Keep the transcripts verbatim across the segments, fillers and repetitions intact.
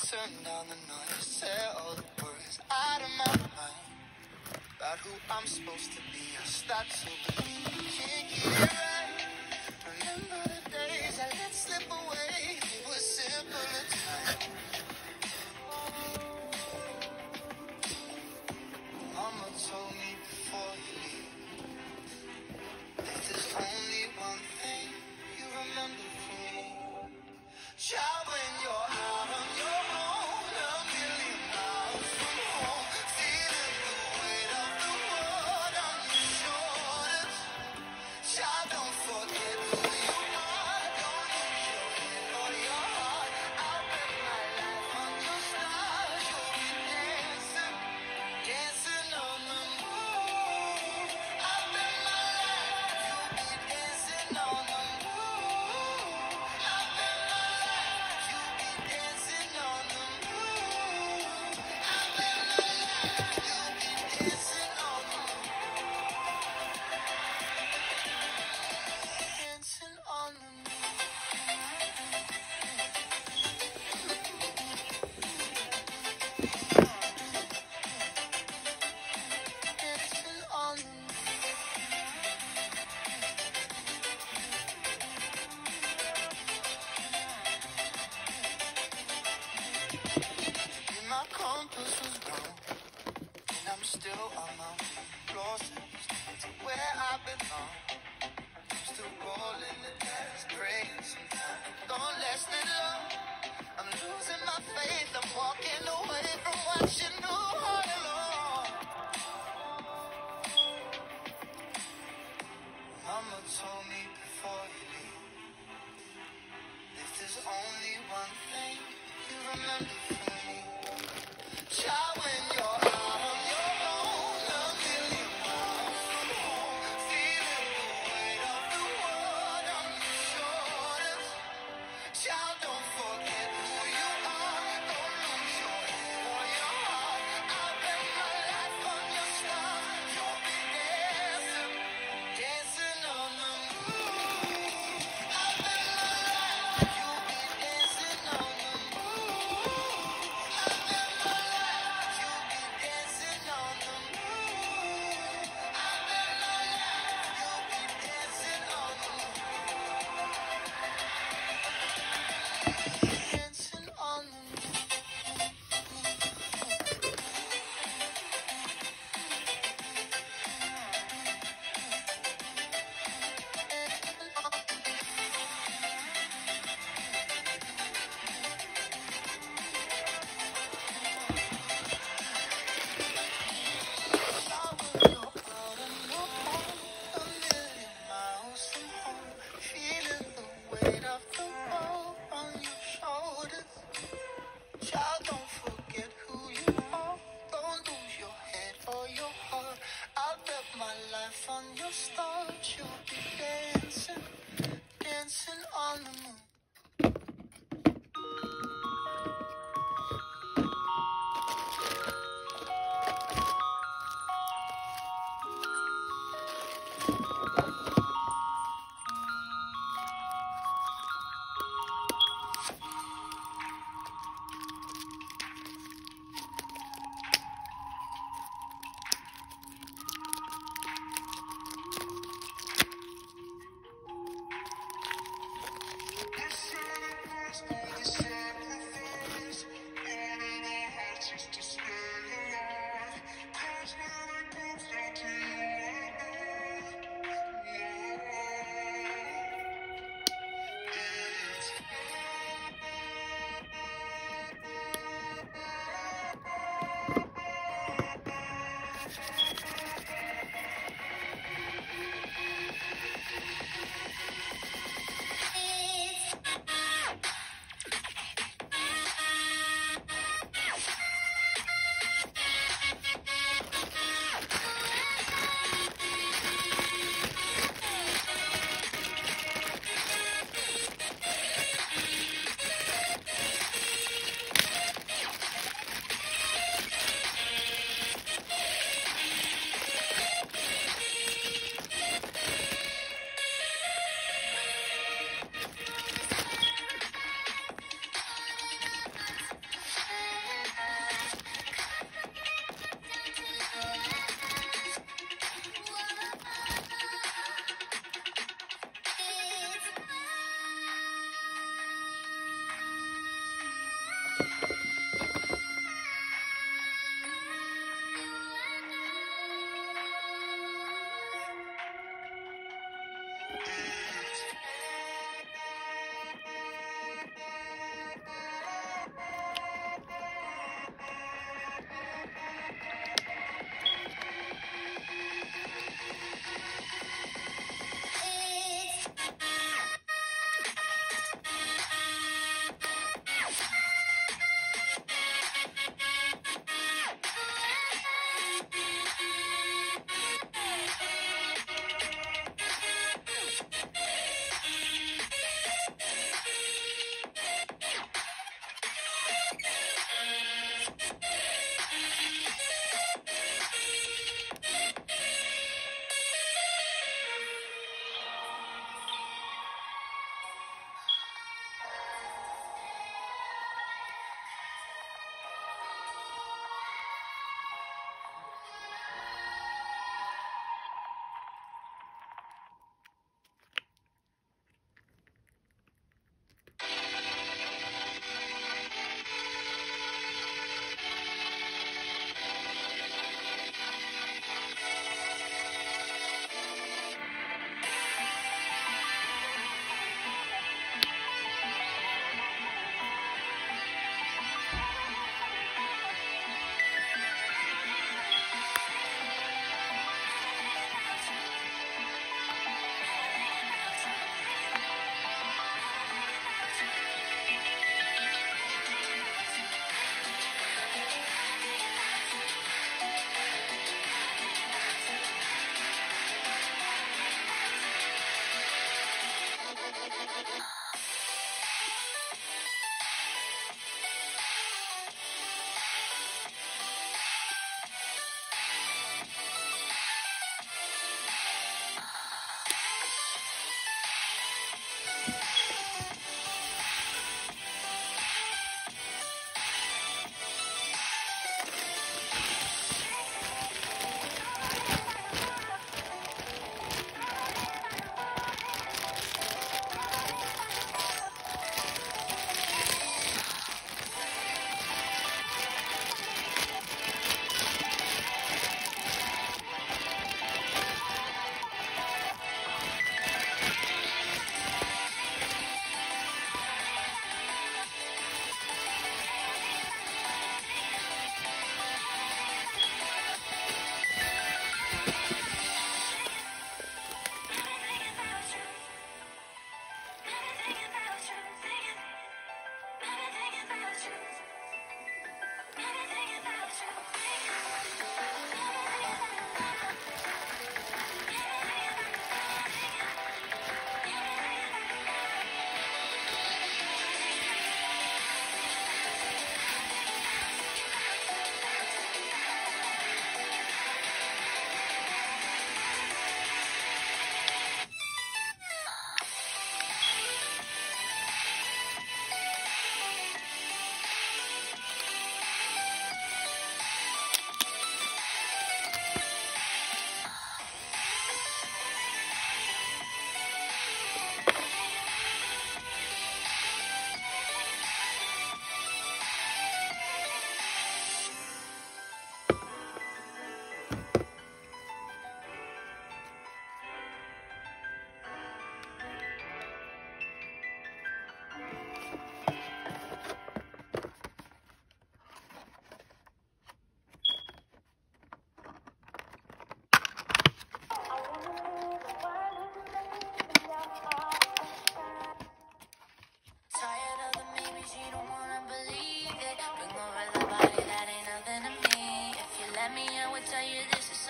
Turn down the noise, say all the words out of my mind about who I'm supposed to be. I start to believe we can't get it right. Remember the days I let slip away. It was simpler time. Mama told me before you leave, if there's only one thing you remember from me, child, when you're out on your own, a million miles from home, feeling the weight of the world on your shoulders. Child, don't forget who you are. Don't lose your head or your heart. I'll bet my life on your stars. You'll be dancing, dancing on the moon. I'll bet my life you'll be dancing on the moon. I'll bet my life you'll be dancing on the moon. I'll bet my life you'll be dancing on the moon. Dancing on the moon. Dancing on the moon. Maybe my compass was wrong, and I'm still on my way, lost to where I belong. I'm still rolling the dice, praying sometimes don't last it long. I'm losing my faith, I'm walking away from what you knew all along. Mama told me before you leave, if there's only one thing you remember from me, child, when you're out on your own, a million miles from home, feeling the weight of the world on your shoulders. Child, don't forget who you are. Don't lose your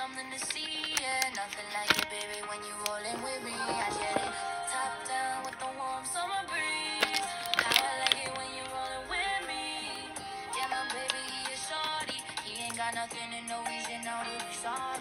something to see, yeah. Nothing like it, baby, when you rollin' with me. I get it, top down with the warm summer breeze. How I like it when you rollin' with me. Yeah, my baby, he is shorty. He ain't got nothing and no reason now to be sorry.